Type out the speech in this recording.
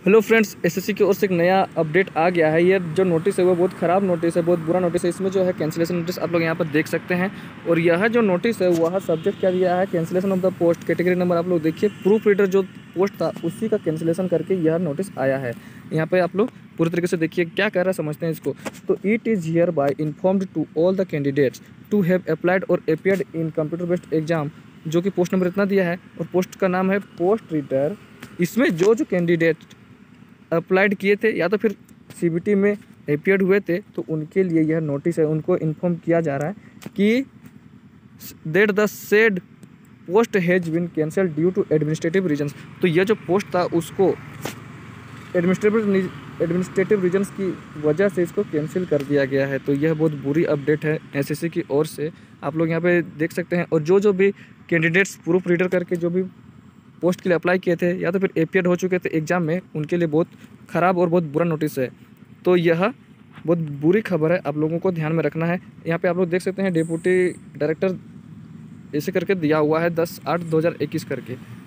Hello friends, SSC की ओर से एक नया अपडेट आ गया है। ये जो नोटिस है वो बहुत ख़राब नोटिस है, बहुत बुरा नोटिस है। इसमें जो है कैंसिलेशन नोटिस आप लोग यहाँ पर देख सकते हैं। और यह जो नोटिस है वह सब्जेक्ट क्या दिया है, cancellation of the post. Category number आप लोग देखिए, प्रूफ रीडर जो पोस्ट था उसी का कैंसिलेशन करके यह नोटिस आया है। यहाँ पे आप लोग पूरी तरीके से देखिए क्या कह रहा है, समझते हैं इसको। तो it is hereby informed to all the candidates to have applied और appeared in computer based exam, जो कि पोस्ट नंबर इतना दिया है और पोस्ट का नाम है पोस्ट रीडर। इसमें जो कैंडिडेट अप्लाइड किए थे या तो फिर सीबीटी में अपीयर्ड हुए थे तो उनके लिए यह नोटिस है। उनको इन्फॉर्म किया जा रहा है कि that the said post has been cancelled due to administrative reasons. तो यह जो पोस्ट था उसको एडमिनिस्ट्रेटिव रीजन्स की वजह से इसको कैंसिल कर दिया गया है। तो यह बहुत बुरी अपडेट है एसएससी की ओर से, आप लोग यहाँ पे देख सकते हैं। और जो भी कैंडिडेट्स प्रूफ रीडर करके जो भी पोस्ट के लिए अप्लाई किए थे या तो फिर अपीयर्ड हो चुके थे एग्ज़ाम में, उनके लिए बहुत ख़राब और बहुत बुरा नोटिस है। तो यह बहुत बुरी खबर है, आप लोगों को ध्यान में रखना है। यहाँ पे आप लोग देख सकते हैं डिप्टी डायरेक्टर ऐसे करके दिया हुआ है 10/8/2021 करके।